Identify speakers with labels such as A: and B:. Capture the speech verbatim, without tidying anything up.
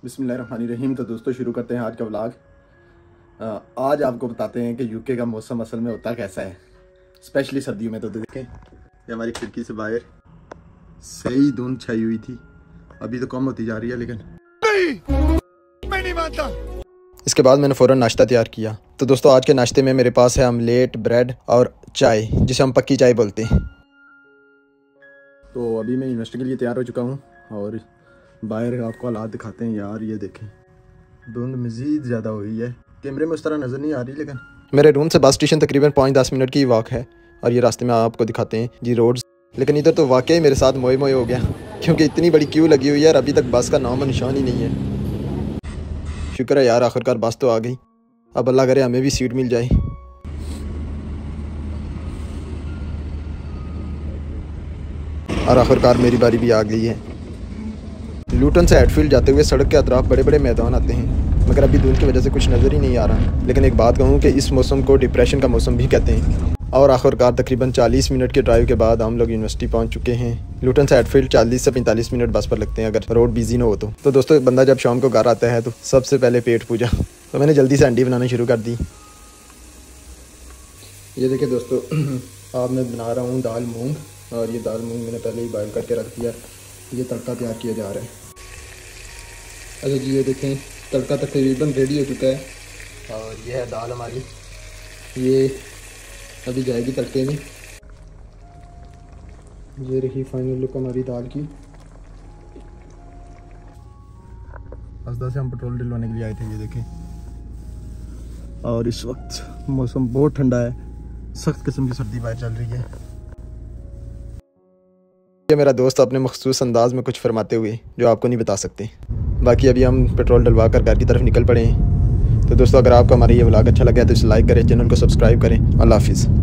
A: बिस्मिल्लाहिर्रहमानिर्रहीम। तो दोस्तों शुरू करते हैं आज का व्लॉग। आज आपको बताते हैं कि यूके का मौसम असल में होता कैसा है, स्पेशली सर्दियों में। तो देखें ये हमारी खिड़की से बाहर सही धुंध छाई हुई थी, अभी तो कम होती जा रही है, लेकिन नहीं, मैं नहीं मानता। इसके बाद मैंने फ़ौरन नाश्ता तैयार किया। तो दोस्तों आज के नाश्ते में मेरे पास है ऑमलेट, ब्रेड और चाय, जिसे हम पक्की चाय बोलते हैं। तो अभी मैं यूनिवर्सिटी के लिए तैयार हो चुका हूँ और बाहर आपको हालात दिखाते हैं। यार ये देखें, धुंध मज़ीद ज़्यादा हुई है, कैमरे में उस तरह नज़र नहीं आ रही, लेकिन मेरे रूम से बस स्टेशन तकरीबन पाँच दस मिनट की वॉक है और ये रास्ते में आपको दिखाते हैं जी रोड्स। लेकिन इधर तो वाकई मेरे साथ मोए मोए हो गया, क्योंकि इतनी बड़ी क्यू लगी हुई है और अभी तक बस का नाम निशान ही नहीं है। शुक्र है यार, आखिरकार बस तो आ गई। अब अल्लाह करे हमें भी सीट मिल जाए। और आखिरकार मेरी बारी भी आ गई है। लूटन से हेडफील्ड जाते हुए सड़क के अतराफ बड़े बड़े मैदान आते हैं, मगर अभी धुंध की वजह से कुछ नज़र ही नहीं आ रहा। लेकिन एक बात कहूँ कि इस मौसम को डिप्रेशन का मौसम भी कहते हैं। और आखिरकार तकरीबन चालीस मिनट के ड्राइव के बाद हम लोग यूनिवर्सिटी पहुंच चुके हैं। लूटन से हेडफील्ड चालीस से पैंतालीस मिनट बस पर लगते हैं अगर रोड बिजी ना हो तो। तो दोस्तों बंदा जब शाम को घर आता है तो सबसे पहले पेट पूजा। तो मैंने जल्दी से अंडी बनाना शुरू कर दी। ये देखिए दोस्तों, आज मैं बना रहा हूँ दाल मूँग, और ये दाल मूँग मैंने पहले ही बॉयल करके रख दिया। ये तड़का तैयार किया जा रहा है। अच्छा जी, ये देखें तड़का तकरीबन रेडी हो चुका है और ये है दाल हमारी। ये अभी जाएगी तड़के में। ये रही फाइनल लुक हमारी दाल की। असदा से हम पेट्रोल डलवाने के लिए आए थे, ये देखें। और इस वक्त मौसम बहुत ठंडा है, सख्त किस्म की सर्दी बाहर चल रही है। ये मेरा दोस्त अपने मखसूस अंदाज में कुछ फरमाते हुए जो आपको नहीं बता सकते। बाकी अभी हम पेट्रोल डलवा कर घर की तरफ निकल पड़े हैं। तो दोस्तों अगर आपको हमारा ये व्लॉग अच्छा लगा है तो इसे लाइक करें, चैनल को सब्सक्राइब करें। अल्लाह हाफिज़।